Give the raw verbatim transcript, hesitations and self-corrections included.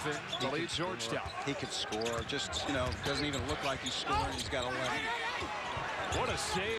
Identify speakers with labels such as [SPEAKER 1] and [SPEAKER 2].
[SPEAKER 1] nothing to lead Georgetown.
[SPEAKER 2] He could score. Just, you know, doesn't even look like he's scoring. He's got eleven.
[SPEAKER 1] What a save.